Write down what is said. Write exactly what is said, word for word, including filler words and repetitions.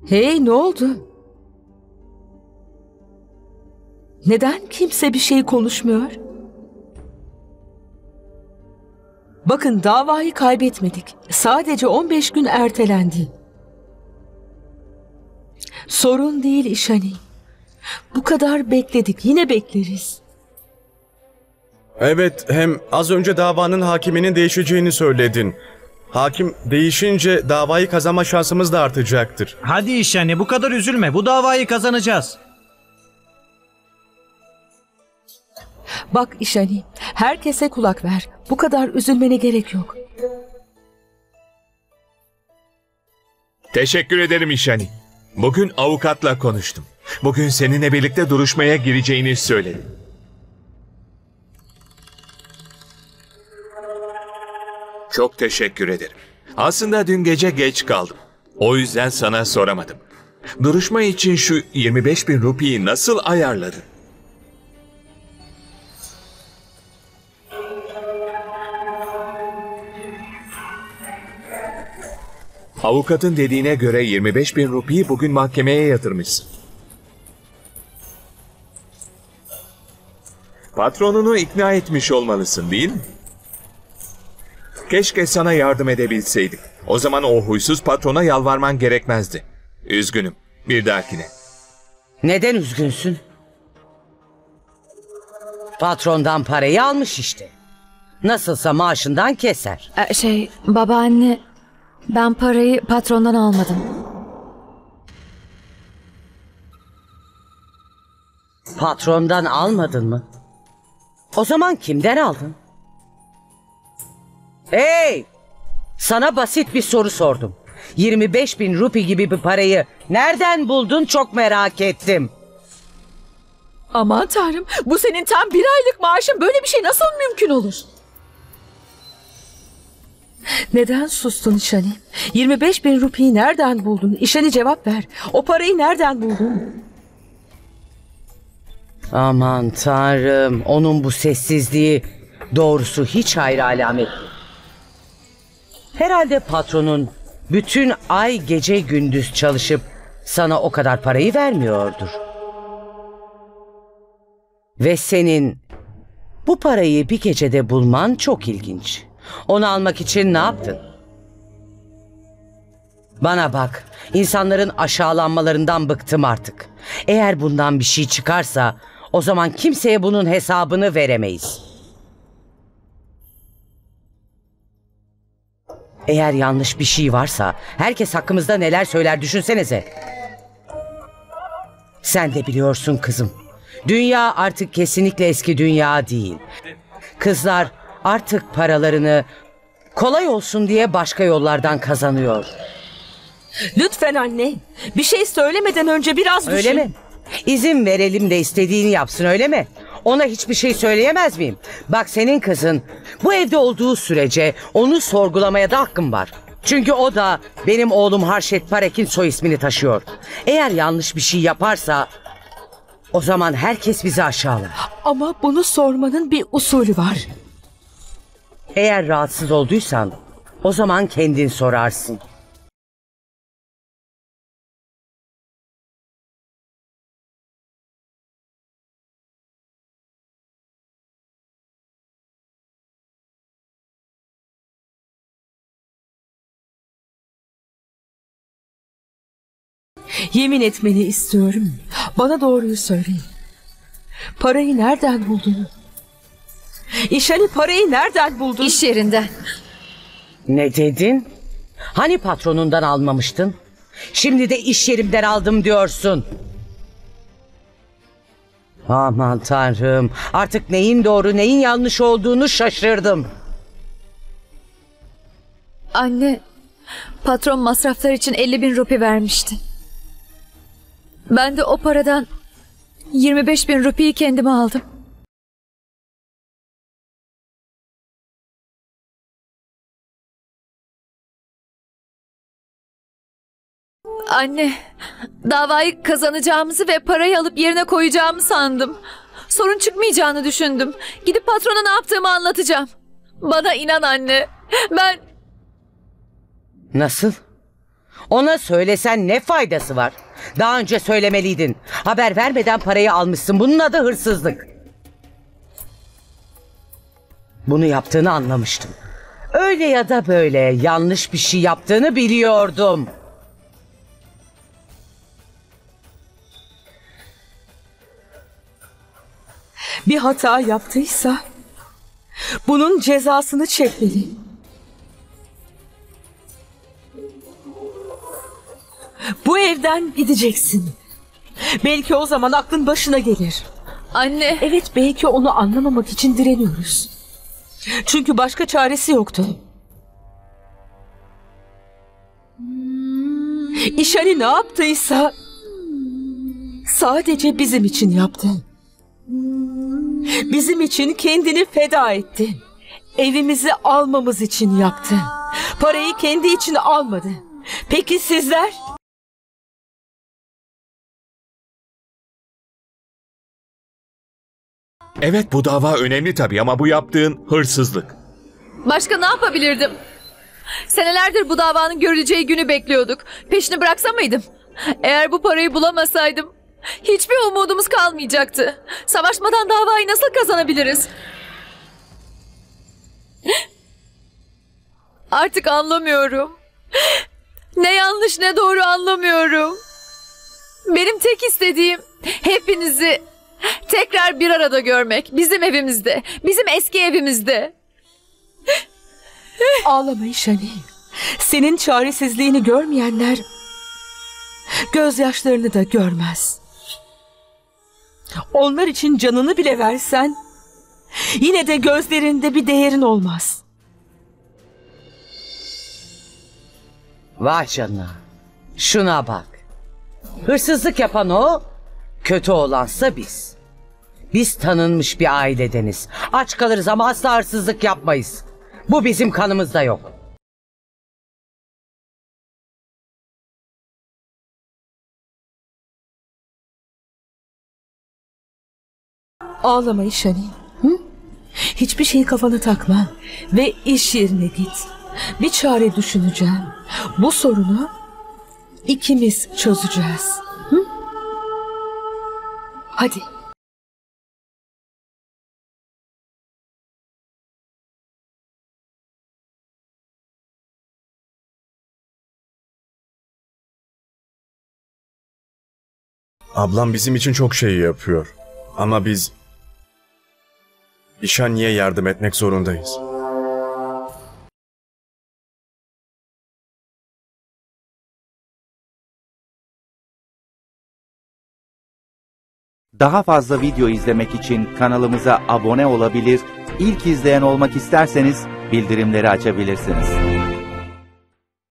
Hey, ne oldu? Neden kimse bir şey konuşmuyor? Bakın, davayı kaybetmedik. Sadece on beş gün ertelendi. Sorun değil İşani. Bu kadar bekledik, yine bekleriz. Evet, hem az önce davanın hakiminin değişeceğini söyledin. Hakim değişince davayı kazanma şansımız da artacaktır. Hadi İşani, bu kadar üzülme. Bu davayı kazanacağız. Bak İşani, herkese kulak ver. Bu kadar üzülmene gerek yok. Teşekkür ederim İşani. Bugün avukatla konuştum. Bugün seninle birlikte duruşmaya gireceğini söyledi. Çok teşekkür ederim. Aslında dün gece geç kaldım. O yüzden sana soramadım. Duruşma için şu yirmi beş bin rupiyi nasıl ayarladın? Avukatın dediğine göre yirmi beş bin rupiyi bugün mahkemeye yatırmışsın. Patronunu ikna etmiş olmalısın, değil mi? Keşke sana yardım edebilseydik. O zaman o huysuz patrona yalvarman gerekmezdi. Üzgünüm. Bir dahakine. Neden üzgünsün? Patrondan parayı almış işte. Nasılsa maaşından keser. Ee, Şey, babaanne, ben parayı patrondan almadım. Patrondan almadın mı? O zaman kimden aldın? Hey! Sana basit bir soru sordum. yirmi beş bin rupi gibi bir parayı nereden buldun, çok merak ettim. Aman Tanrım, bu senin tam bir aylık maaşın. Böyle bir şey nasıl mümkün olur? Neden sustun İşani? yirmi beş bin rupiyi nereden buldun? İşani, cevap ver. O parayı nereden buldun? Aman Tanrım, onun bu sessizliği doğrusu hiç hayır alamet. Herhalde patronun bütün ay gece gündüz çalışıp sana o kadar parayı vermiyordur. Ve senin bu parayı bir gecede bulman çok ilginç. Onu almak için ne yaptın? Bana bak, insanların aşağılanmalarından bıktım artık. Eğer bundan bir şey çıkarsa o zaman kimseye bunun hesabını veremeyiz. Eğer yanlış bir şey varsa herkes hakkımızda neler söyler düşünsenize. Sen de biliyorsun kızım. Dünya artık kesinlikle eski dünya değil. Kızlar artık paralarını kolay olsun diye başka yollardan kazanıyor. Lütfen anne. Bir şey söylemeden önce biraz düşün. Öyle mi? İzin verelim de istediğini yapsın, öyle mi? Ona hiçbir şey söyleyemez miyim? Bak, senin kızın bu evde olduğu sürece onu sorgulamaya da hakkım var. Çünkü o da benim oğlum Harşet Parek'in soy ismini taşıyor. Eğer yanlış bir şey yaparsa o zaman herkes bizi aşağılar. Ama bunu sormanın bir usulü var. Eğer rahatsız olduysan o zaman kendin sorarsın. Yemin etmeni istiyorum. Bana doğruyu söyleyin. Parayı nereden buldun? İşani, parayı nereden buldun? İş yerinden. Ne dedin? Hani patronundan almamıştın? Şimdi de iş yerimden aldım diyorsun. Aman Tanrım, artık neyin doğru neyin yanlış olduğunu şaşırdım. Anne, patron masraflar için elli bin rupi vermişti. Ben de o paradan yirmi beş bin rupiyi kendime aldım. Anne, davayı kazanacağımızı ve parayı alıp yerine koyacağımı sandım. Sorun çıkmayacağını düşündüm. Gidip patrona ne yaptığımı anlatacağım. Bana inan anne. Ben... Nasıl? Ona söylesen ne faydası var? Daha önce söylemeliydin. Haber vermeden parayı almışsın. Bunun adı hırsızlık. Bunu yaptığını anlamıştım. Öyle ya da böyle yanlış bir şey yaptığını biliyordum. Bir hata yaptıysa bunun cezasını çekmeli. Bu evden gideceksin. Belki o zaman aklın başına gelir. Anne. Evet, belki onu anlamamak için direniyoruz. Çünkü başka çaresi yoktu. İşani ne yaptıysa sadece bizim için yaptı. Bizim için kendini feda etti. Evimizi almamız için yaptı. Parayı kendi için almadı. Peki sizler? Evet, bu dava önemli tabii ama bu yaptığın hırsızlık. Başka ne yapabilirdim? Senelerdir bu davanın görüleceği günü bekliyorduk. Peşini bıraksam mıydım? Eğer bu parayı bulamasaydım hiçbir umudumuz kalmayacaktı. Savaşmadan davayı nasıl kazanabiliriz? Artık anlamıyorum. Ne yanlış ne doğru anlamıyorum. Benim tek istediğim hepinizi tekrar bir arada görmek. Bizim evimizde. Bizim eski evimizde. Ağlama İşani. Senin çaresizliğini görmeyenler gözyaşlarını da görmez. Onlar için canını bile versen yine de gözlerinde bir değerin olmaz. Vay canına. Şuna bak. Hırsızlık yapan o, kötü olansa biz. Biz tanınmış bir ailedeniz. Aç kalırız ama asla hırsızlık yapmayız. Bu bizim kanımızda yok. Ağlama İşani. Hı? Hiçbir şeyi kafana takma ve iş yerine git. Bir çare düşüneceğim. Bu sorunu ikimiz çözeceğiz. Hı? Hadi. Ablam bizim için çok şey yapıyor. Ama biz İşani'ye yardım etmek zorundayız. Daha fazla video izlemek için kanalımıza abone olabilir, ilk izleyen olmak isterseniz bildirimleri açabilirsiniz.